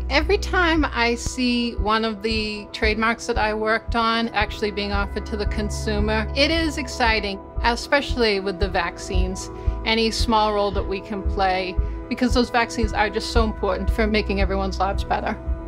Every time I see one of the trademarks that I worked on actually being offered to the consumer, it is exciting, especially with the vaccines. Any small role that we can play, because those vaccines are just so important for making everyone's lives better.